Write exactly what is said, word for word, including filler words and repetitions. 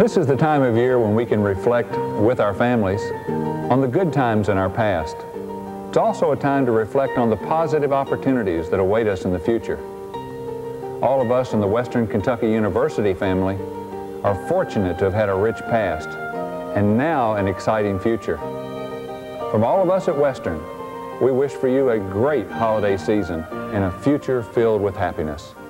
This is the time of year when we can reflect with our families on the good times in our past. It's also a time to reflect on the positive opportunities that await us in the future. All of us in the Western Kentucky University family are fortunate to have had a rich past and now an exciting future. From all of us at Western, we wish for you a great holiday season and a future filled with happiness.